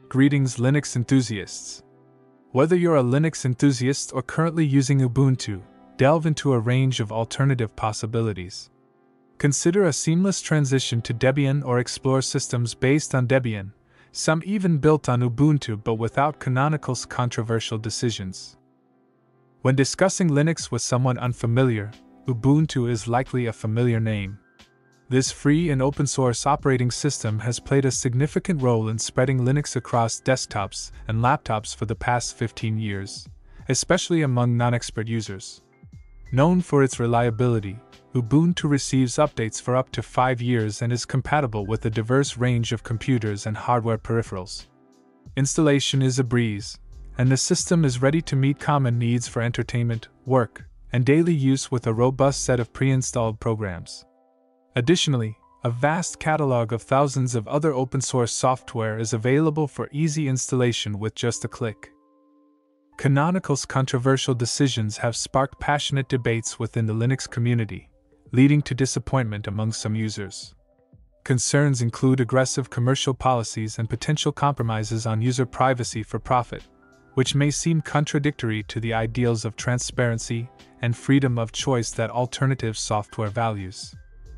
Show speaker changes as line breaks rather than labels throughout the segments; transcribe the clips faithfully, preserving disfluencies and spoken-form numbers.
Greetings Linux enthusiasts! Whether you're a Linux enthusiast or currently using Ubuntu, delve into a range of alternative possibilities. Consider a seamless transition to Debian or explore systems based on Debian, some even built on Ubuntu but without Canonical's controversial decisions. When discussing Linux with someone unfamiliar, Ubuntu is likely a familiar name. This free and open-source operating system has played a significant role in spreading Linux across desktops and laptops for the past fifteen years, especially among non-expert users. Known for its reliability, Ubuntu receives updates for up to five years and is compatible with a diverse range of computers and hardware peripherals. Installation is a breeze, and the system is ready to meet common needs for entertainment, work, and daily use with a robust set of pre-installed programs. Additionally, a vast catalog of thousands of other open-source software is available for easy installation with just a click. Canonical's controversial decisions have sparked passionate debates within the Linux community, leading to disappointment among some users. Concerns include aggressive commercial policies and potential compromises on user privacy for profit, which may seem contradictory to the ideals of transparency and freedom of choice that alternative software values.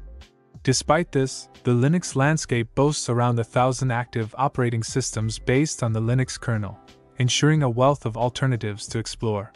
Despite this, the Linux landscape boasts around a thousand active operating systems based on the Linux kernel, ensuring a wealth of alternatives to explore.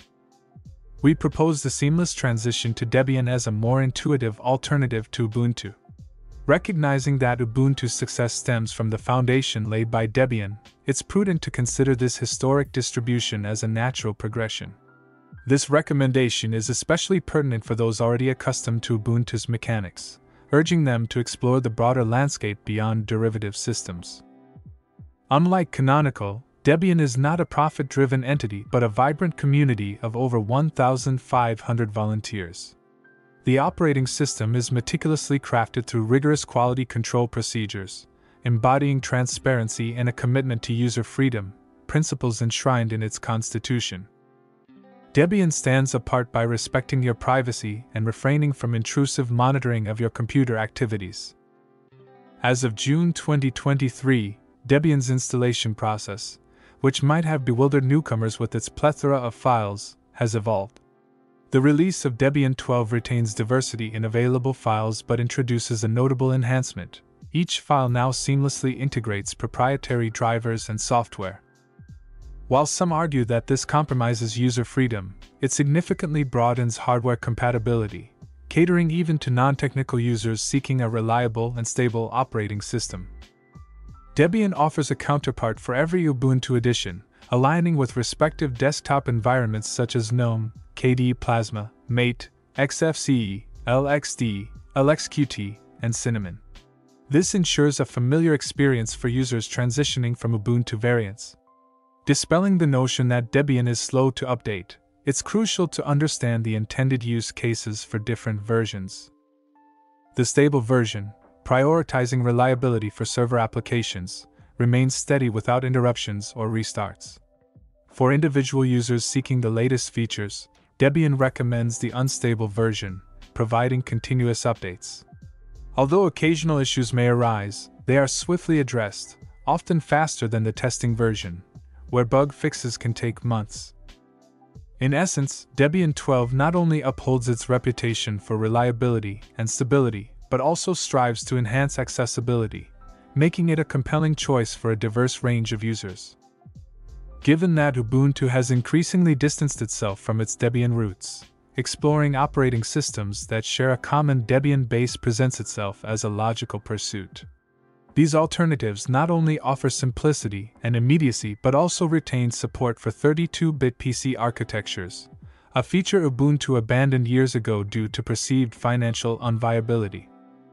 We propose the seamless transition to Debian as a more intuitive alternative to Ubuntu. Recognizing that Ubuntu's success stems from the foundation laid by Debian, it's prudent to consider this historic distribution as a natural progression. This recommendation is especially pertinent for those already accustomed to Ubuntu's mechanics, urging them to explore the broader landscape beyond derivative systems. Unlike Canonical, Debian is not a profit-driven entity but a vibrant community of over one thousand five hundred volunteers. The operating system is meticulously crafted through rigorous quality control procedures, embodying transparency and a commitment to user freedom, principles enshrined in its constitution. Debian stands apart by respecting your privacy and refraining from intrusive monitoring of your computer activities. As of June twenty twenty-three, Debian's installation process, which might have bewildered newcomers with its plethora of files, has evolved. The release of Debian twelve retains diversity in available files but introduces a notable enhancement. Each file now seamlessly integrates proprietary drivers and software. While some argue that this compromises user freedom, it significantly broadens hardware compatibility, catering even to non-technical users seeking a reliable and stable operating system. Debian offers a counterpart for every Ubuntu edition, aligning with respective desktop environments such as GNOME, K D E Plasma, Mate, X F C E, L X D E, L X Q T, and Cinnamon. This ensures a familiar experience for users transitioning from Ubuntu variants. Dispelling the notion that Debian is slow to update, it's crucial to understand the intended use cases for different versions. The stable version, prioritizing reliability for server applications, remains steady without interruptions or restarts. For individual users seeking the latest features, Debian recommends the unstable version, providing continuous updates. Although occasional issues may arise, they are swiftly addressed, often faster than the testing version, where bug fixes can take months. In essence, Debian twelve not only upholds its reputation for reliability and stability, but also strives to enhance accessibility, making it a compelling choice for a diverse range of users. Given that Ubuntu has increasingly distanced itself from its Debian roots, exploring operating systems that share a common Debian base presents itself as a logical pursuit. These alternatives not only offer simplicity and immediacy but also retain support for thirty-two bit P C architectures, a feature Ubuntu abandoned years ago due to perceived financial unviability.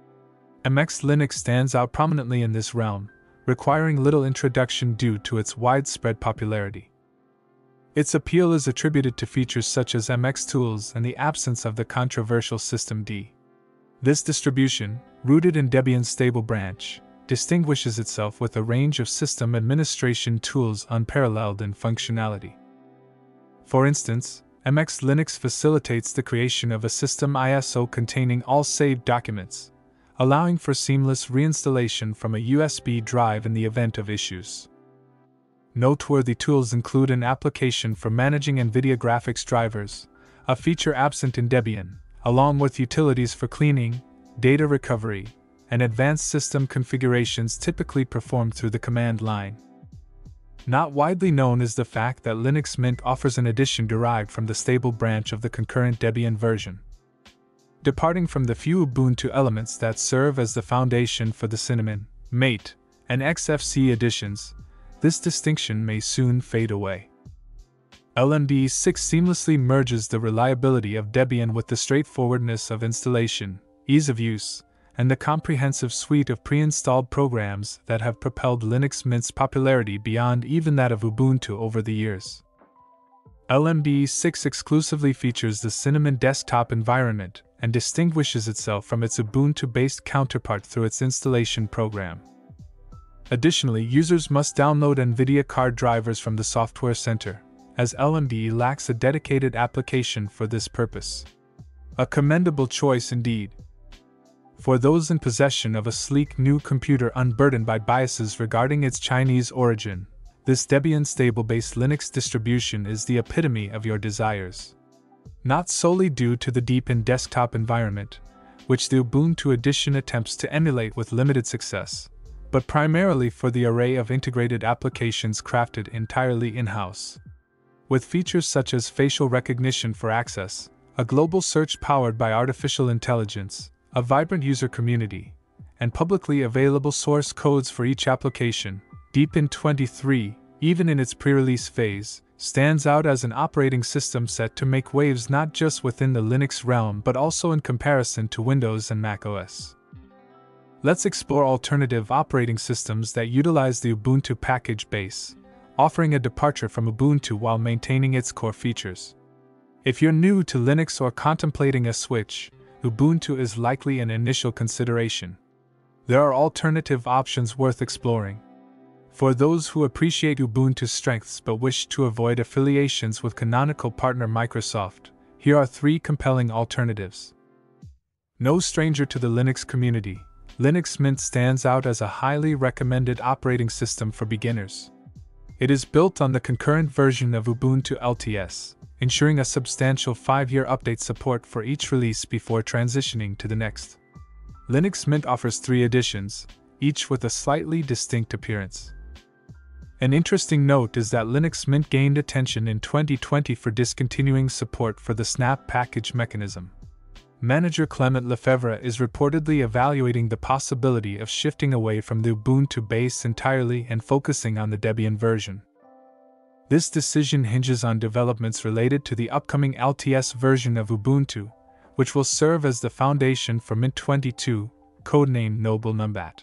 M X Linux stands out prominently in this realm, requiring little introduction due to its widespread popularity. Its appeal is attributed to features such as M X Tools and the absence of the controversial systemd. This distribution, rooted in Debian's stable branch, distinguishes itself with a range of system administration tools unparalleled in functionality. For instance, M X Linux facilitates the creation of a system I S O containing all saved documents, allowing for seamless reinstallation from a U S B drive in the event of issues. Noteworthy tools include an application for managing NVIDIA graphics drivers, a feature absent in Debian, along with utilities for cleaning, data recovery, and advanced system configurations typically performed through the command line. Not widely known is the fact that Linux Mint offers an edition derived from the stable branch of the concurrent Debian version. Departing from the few Ubuntu elements that serve as the foundation for the Cinnamon, Mate, and X F C editions, this distinction may soon fade away. L M D E six seamlessly merges the reliability of Debian with the straightforwardness of installation, ease of use, and the comprehensive suite of pre-installed programs that have propelled Linux Mint's popularity beyond even that of Ubuntu over the years. L M D E six exclusively features the Cinnamon desktop environment and distinguishes itself from its Ubuntu-based counterpart through its installation program. Additionally, users must download NVIDIA card drivers from the Software Center, as L M D E lacks a dedicated application for this purpose. A commendable choice indeed. For those in possession of a sleek new computer unburdened by biases regarding its Chinese origin, this Debian stable-based Linux distribution is the epitome of your desires. Not solely due to the Deepin desktop environment, which the Ubuntu edition attempts to emulate with limited success, but primarily for the array of integrated applications crafted entirely in-house. With features such as facial recognition for access, a global search powered by artificial intelligence, a vibrant user community, and publicly available source codes for each application, Deepin twenty-three, even in its pre-release phase, stands out as an operating system set to make waves not just within the Linux realm but also in comparison to Windows and macOS. Let's explore alternative operating systems that utilize the Ubuntu package base, offering a departure from Ubuntu while maintaining its core features. If you're new to Linux or contemplating a switch, Ubuntu is likely an initial consideration. There are alternative options worth exploring. For those who appreciate Ubuntu's strengths but wish to avoid affiliations with canonical partner Microsoft, here are three compelling alternatives. No stranger to the Linux community, Linux Mint stands out as a highly recommended operating system for beginners. It is built on the concurrent version of Ubuntu L T S, ensuring a substantial five-year update support for each release before transitioning to the next. Linux Mint offers three editions, each with a slightly distinct appearance. An interesting note is that Linux Mint gained attention in twenty twenty for discontinuing support for the snap package mechanism. Manager Clement Lefebvre is reportedly evaluating the possibility of shifting away from the Ubuntu base entirely and focusing on the Debian version. This decision hinges on developments related to the upcoming L T S version of Ubuntu, which will serve as the foundation for Mint twenty-two, codenamed Noble Numbat.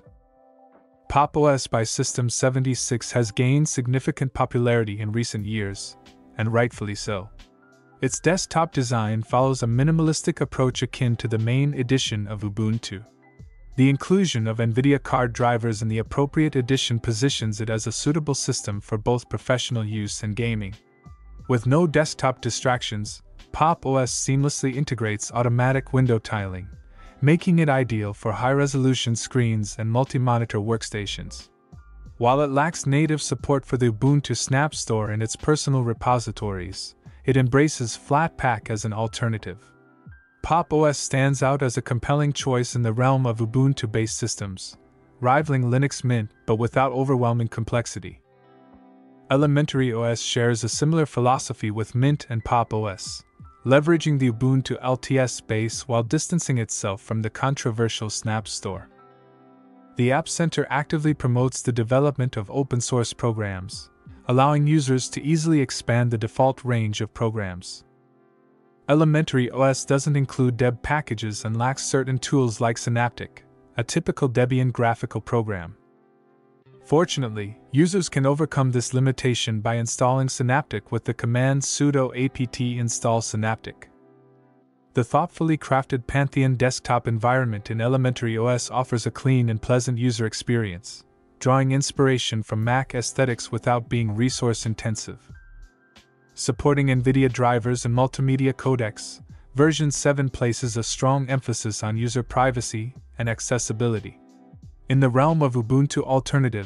Pop! O S by System seventy-six has gained significant popularity in recent years, and rightfully so. Its desktop design follows a minimalistic approach akin to the main edition of Ubuntu. The inclusion of NVIDIA card drivers in the appropriate edition positions it as a suitable system for both professional use and gaming. With no desktop distractions, Pop! O S seamlessly integrates automatic window tiling, making it ideal for high-resolution screens and multi-monitor workstations. While it lacks native support for the Ubuntu Snap Store in its personal repositories, it embraces Flatpak as an alternative. Pop! O S stands out as a compelling choice in the realm of Ubuntu-based systems, rivaling Linux Mint but without overwhelming complexity. Elementary O S shares a similar philosophy with Mint and Pop! O S, leveraging the Ubuntu L T S base while distancing itself from the controversial Snap Store. The App Center actively promotes the development of open-source programs, allowing users to easily expand the default range of programs. Elementary O S doesn't include Deb packages and lacks certain tools like Synaptic, a typical Debian graphical program. Fortunately, users can overcome this limitation by installing Synaptic with the command sudo apt install synaptic. The thoughtfully crafted Pantheon desktop environment in Elementary O S offers a clean and pleasant user experience, drawing inspiration from Mac aesthetics without being resource-intensive. Supporting NVIDIA drivers and multimedia codecs, version seven places a strong emphasis on user privacy and accessibility. In the realm of Ubuntu alternatives,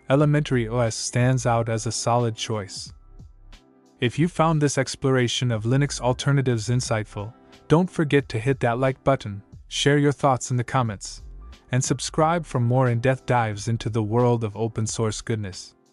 Elementary O S stands out as a solid choice. If you found this exploration of Linux alternatives insightful, don't forget to hit that like button, share your thoughts in the comments, and subscribe for more in-depth dives into the world of open source goodness.